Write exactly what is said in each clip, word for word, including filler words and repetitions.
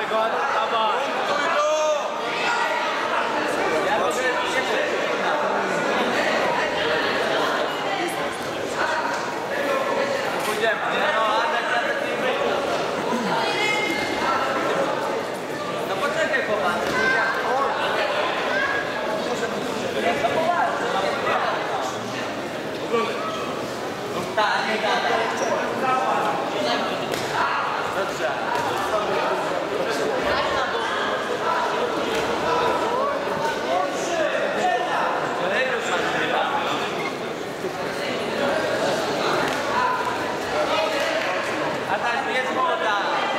Dawaj go, dawaj! Ja może pójdziemy, nie? No, ale no poczekaj, chłopacy. Tak, nie gadaj. Dobrze. Adaś, jest woda.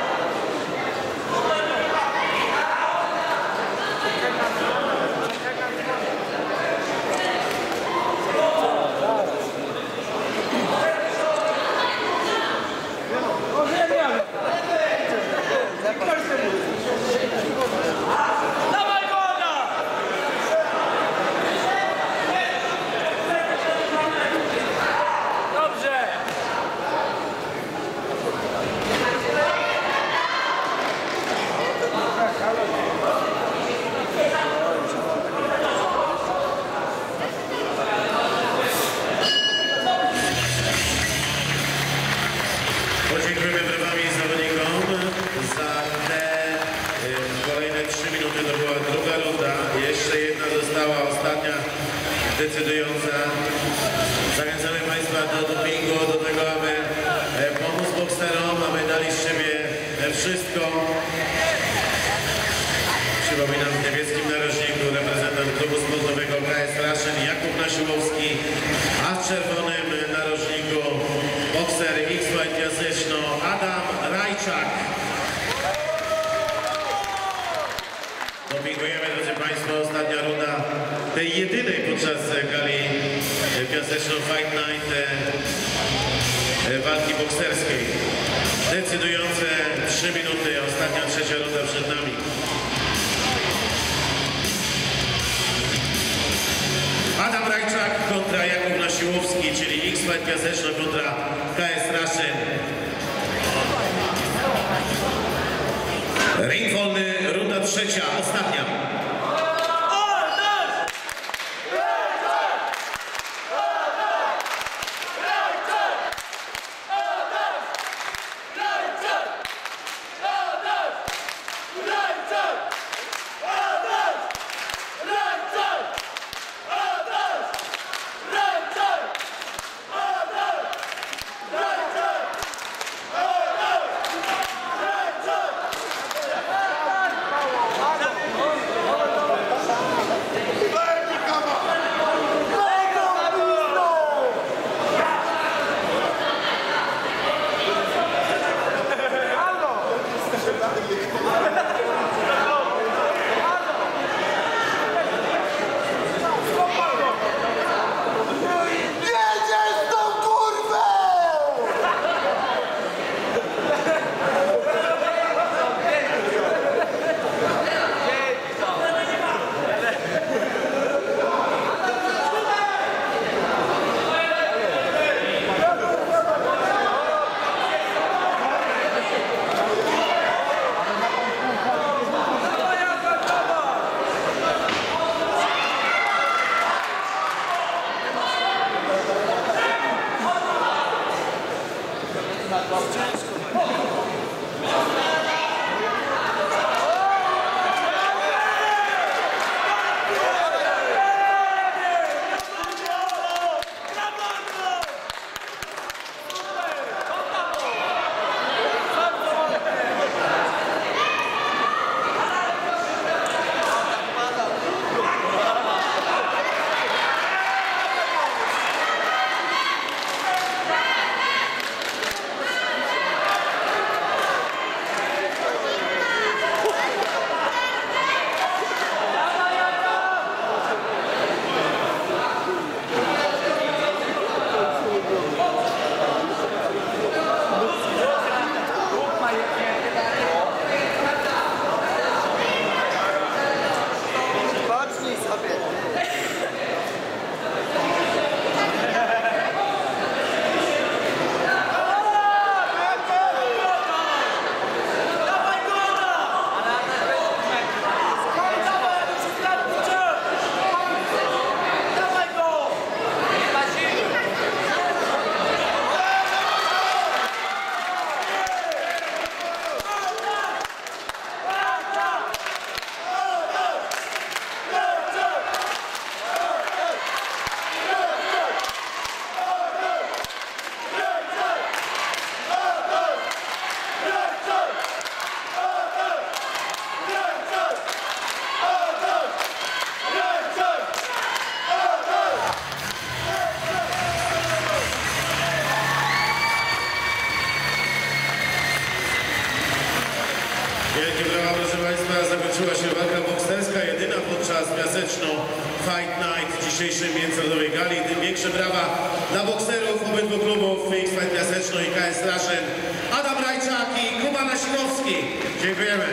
Dawaj woda! Dobrze! Podziękujemy brawami zawodnikom za te y, kolejne trzy minuty. To była druga runda. Jeszcze jedna została, ostatnia, decydująca. Zachęcamy Państwa do dopingu, do tego, aby e, pomóc bokserom, aby dali z siebie e, wszystko. Przypominam, w niebieskim narożniku reprezentant klubu sportowego K S Raszyn Jakub Nasiłowski, a w czerwonym narożniku bokser X-Fight Piaseczno Adam Rajczak. Dopingujemy, drodzy Państwo, ostatnia runda tej jedynej podczas gali Piaseczno Fight Night e, walki bokserskiej. Decydujące trzy minuty, ostatnia trzecia runda przed nami. Adam Rajczak kontra Jakub Nasiłowski, czyli X-Fight Piaseczno kontra K S Raszyn. Ring wolny, runda trzecia, ostatnia. zakończyła się walka bokserska, jedyna podczas Piaseczno Fight Night dzisiejszej międzynarodowej gali. Tym większe brawa dla bokserów obydwu klubów X-Fight Piaseczno i K S Raszyn. Adam Rajczak i Kuba Nasilowski. Dziękujemy.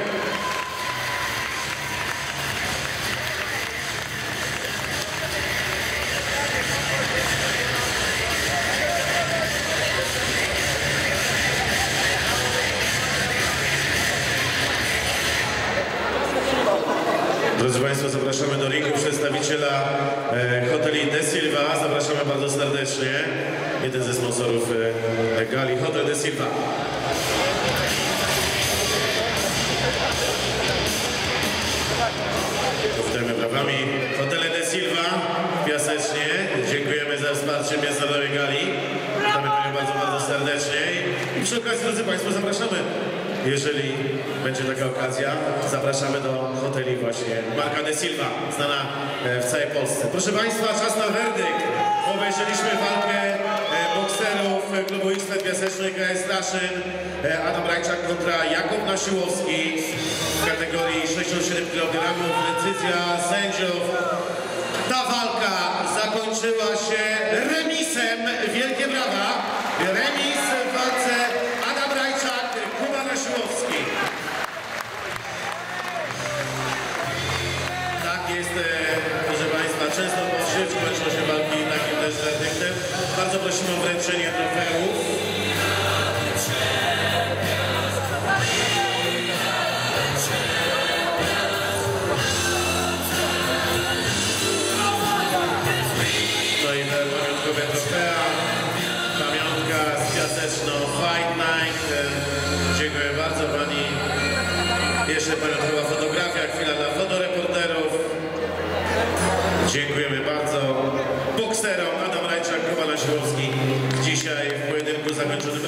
Drodzy Państwo, zapraszamy do ringu przedstawiciela e, hoteli De Silva. Zapraszamy bardzo serdecznie. Jeden ze sponsorów e, gali, Hotel De Silva. Powitamy brawami Hotele De Silva w Piasecznie. Dziękujemy za wsparcie międzynarodowej gali. Witamy Panią bardzo, bardzo serdecznie. I przy okazji, drodzy Państwo, zapraszamy. Jeżeli będzie taka okazja, zapraszamy do hoteli właśnie marka De Silva, znana w całej Polsce. Proszę Państwa, czas na werdykt. Obejrzeliśmy walkę bokserów klubu X-Fight Piaseczno i K S Raszyn. Adam Rajczak kontra Jakub Nasiłowski w kategorii sześćdziesiąt siedem kilogramów. Decyzja sędziów. Ta walka zakończyła się remisem. Wielkie brawa. Remis w walce Adam Rajczak, Kuba Nasiłowski. Tak jest, proszę Państwa, często po wsiecz kończą się walki takim też werdyktem. Bardzo prosimy o wręczenie trofeów. No i te pamiątkowe trofea. Pamiątka z Piaseczno Fight Night. Dziękuję bardzo Pani. Jeszcze pamiątkowa fotografia, chwila dla fotoreporterów. Dziękujemy bardzo bokserom Adam Rajczak, Kuba Nasiłowski. Dzisiaj w pojedynku zakończonym